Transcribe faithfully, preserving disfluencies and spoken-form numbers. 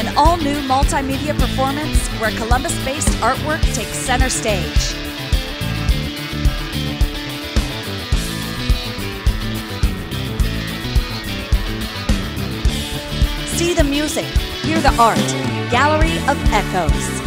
an all-new multimedia performance where Columbus-based artwork takes center stage. See the music, hear the art, Gallery of Echoes.